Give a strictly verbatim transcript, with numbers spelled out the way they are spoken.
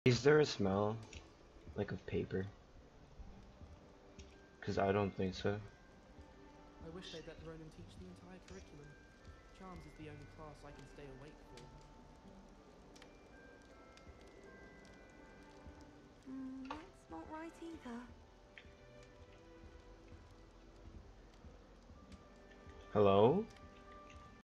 Is there a smell, like of paper? Because I don't think so. I wish they'd let Ronan teach the entire curriculum. Charms is the only class I can stay awake for. Hmm, that's not right either. Hello?